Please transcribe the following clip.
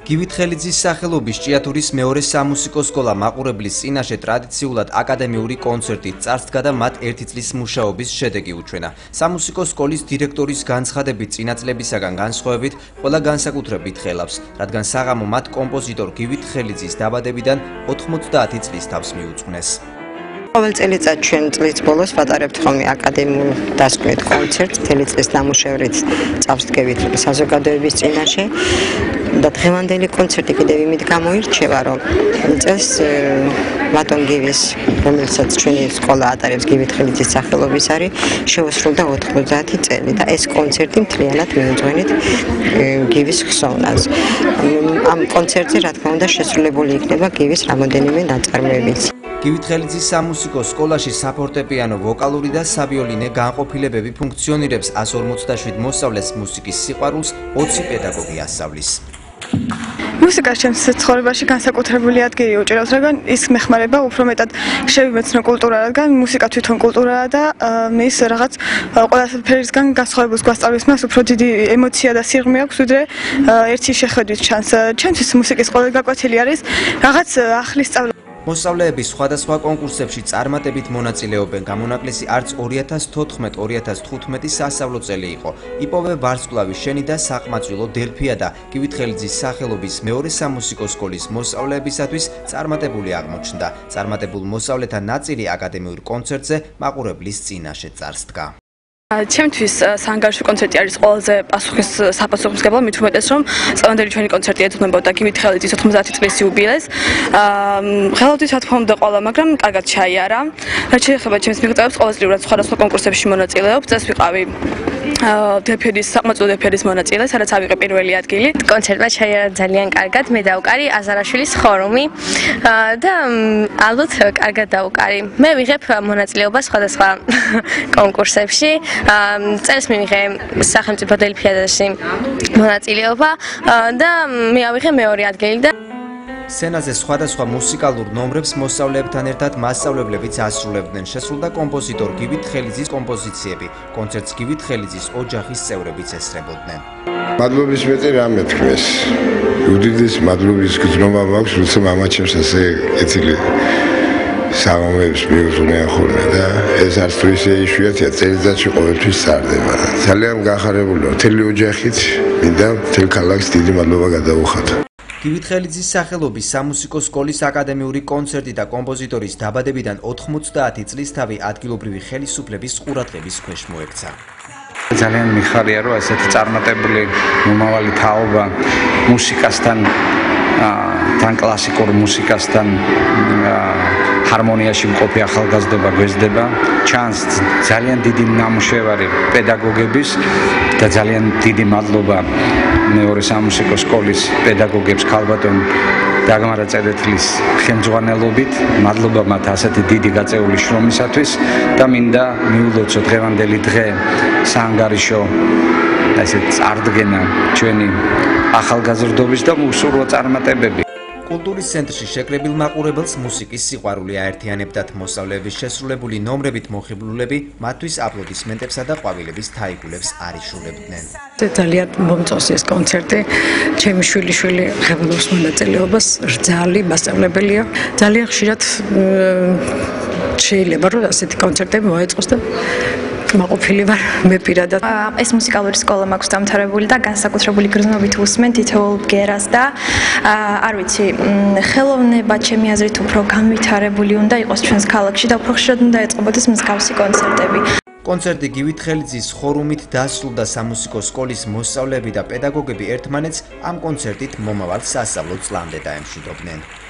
გივით ხელიძის სახელობის ჭიათურის მეორე სამუსიკო სკოლა მაყურებლის წინაშე ტრადიციულად აკადემიური კონცერტით წარსდგა და მათ 1 წლის მუშაობის შედეგი უჩვენა. სამუსიკო სკოლის დირექტორის განცხადებით წინა წლებისაგან განსხვავებით ყველა განსაკუთრებით ხელავს, რადგან საღამო მათ კომპოზიტორ გივით ხელიძის დაბადებიდან 90 წლის თავს მიუძღვნეს. ყოველ წელიწად ჩვენ წლის ბოლოს ვატარებთ ხოლმე აკადემიურ დასკვნით კონცერტს, მთელი წლის ნამუშევრით წავსდგებით საზოგადოების წინაშე და დღევანდელი კონცერტი კიდევ იმით გამოირჩევა, რომ წელს ბატონ გივის, რომელსაც ჩვენი სკოლა ატარებს გივით ხელიძის სახელობის არის, შეუსრულდა 90 წელი და ეს კონცერტი მთლიანად მიუძღვენით გივის ხსოვნას. ამ კონცერტზე რა თქმა უნდა შესრულებული იქნება გივის რამოდენიმე ნაწარმოებიც. გივით ხელიძის სამუსიკო სკოლაში საფორტეპიანო, ვოკალური და სავიოლინე განყოფილებები ფუნქციონირებს 157 მოსწავლეს მუსიკის სიყვარულს 20 პედაგოგი ასწავლის. მუსიკას ჩემს ცხოვრებაში განსაკუთრებული ადგილი უჭირავს, რადგან ის მეხმარება უფრო მეტად შევიმეცნო კულტურა, რადგან მუსიკა თვითონ კულტურაა და მის რაღაც ყველაფერისგან განსხვავებულს გვასწავლის, მას უფრო დიდი ემოცია და სიღრმე აქვს, ვიდრე ერთი შეხედვით ჩანს. ჩემთვის მუსიკის ყოველი გაკვეთილი არის რაღაც ახლის სწავლა. მოსწავლეები სხვადასხვა კონკურსებში წარმატებით მონაწილეობენ. გამონაკლისი არც 2014-2015 სასწავლო წელი იყო. იპოვე ვარსკვლავის შენი და საყმაწვილო დელფია და გივით ხელიძის სახელობის მეორე სამუსიკო სკოლის მოსწავლეებისათვის წარმატებული აღმოჩნდა. წარმატებულ მოსწავლეთა ნაწილი აკადემიურ კონცერტზე მაყურებლის წინაშე წარსდგა. ჩემთვის საანგარიშო კონცერტი არის ყველაზე საპასუხისმგებლო, მით უმეტეს რომ წლევანდელი ჩვენი კონცერტი ეძღვნებოდა გივით ხელიძის 90 წლის იუბილეს. ხელოვდის რა თქმა უნდა ყველა, მაგრამ კარგად ჩაიარა. რაც შეეხება ჩემს მიღწევებს, ყოველწლიურად სხვადასხვა კონკურსებში მონაწილეობ. წელს ვიყავი საყმაწვილო დელფიადის მონაწილე, სადაც ავიღე პირველი ადგილი. კონცერტმა ჩაიარა ძალიან კარგად, მე დავუკარი აზარაშვილის ხორუმი და ალბათ კარგად დავუკარი. მე ვიღებ მონაწილეობას სხვადასხვა კონკურსებში. წელს მივიღე სახელმწიფო დელფიადაში მონაწილეობა და მე ავიღე მეორე ადგილი და სცენაზე სხვადასხვა მუსიკალურ ნომრებს მოსწავლეებთან ერთად მასწავლებლებიც ასრულებდნენ. შესრულდა კომპოზიტორ გივით ხელიძის კომპოზიციები. კონცერტს გივით ხელიძის ოჯახის წევრებიც ესწრებოდნენ. მადლობის მეტი რამე თქვეს. უდიდეს მადლობის გზნობა მაქვს, როცა მამაჩემს ასე კეთილი საღამოებს მიუძღვნია ხოლმე და ეს არც თუ ისე იშვიათია, წელიწადში ყოველთვის სარდება. ძალიან გახარებული ვარ მთელი ოჯახით, მინდა მთელ ქალაქს დიდი მადლობა გადავუხატო. გივით ხელიძის სახელობის სამუსიკო სკოლის აკადემიური კონცერტი და კომპოზიტორის დაბადებიდან 90 წლის თავი ადგილობრივი ხელისუფლების ყურადღების ქვეშ მოექცა. ძალიან მიხარია, რომ ასეთი წარმატებული მომავალი თაობა მუსიკასთან თან კლასიკურ მუსიკასთან ჰარმონიაში მყოფი ახალგაზრდობა გვესდება. ჩანს ძალიან დიდი ნამუშევარი პედაგოგების და ძალიან დიდი მადლობა მეორე სამუსიკო სკოლის პედაგოგებს ქალბატონ დაგმარა წერეთლის ხელმძღვანელობით. მადლობა მათ ასეთი დიდი გაწეული შრომისათვის და მინდა მიულოცო დღევანდელი დღე საანგარიშო ასეთ წარდგენა ჩვენი ახალგაზრდობის და უსურვო წარმატებები. კულტურის ცენტრში შეკრებილ მაყურებელს მუსიკის სიყვარული აერთიანებდათ. მოსწავლეების შესრულებული ნომრებით მოხიბლულები მათთვის აპლოდისმენტებსა და ყვავილების თაიგულებს არიშულებდნენ. ძალიან მომწონს ეს კონცერტი. ჩემი შვილიშვილი ხელობს მონაწილეობას, რძალი მასწავლებელია. ძალიან ხშირად შეიძლება რომ ასეთი კონცერტები მოეწყოს და მაყოფილი ვარ მე პირადად. ეს მუსიკალური სკოლა მაქვს დამთავრებული და განსაკუთრებული გრძნობით უსმენ თითოეულ ბგერას და არ ვიცი, ხელოვნება ჩემი აზრით უფრო განვითარებული უნდა იყოს ჩვენს ქალაქში და უფრო ხშირად უნდა ეწყობოდეს მსგავსი კონცერტები. კონცერტი გივით ხელიძის ხორუმით დასრულდა. სამუსიკო სკოლის მოსწავლეები და პედაგოგები ერთმანეთს ამ კონცერტით მომავალ სასწავლო წლამდე დაემშვიდობდნენ.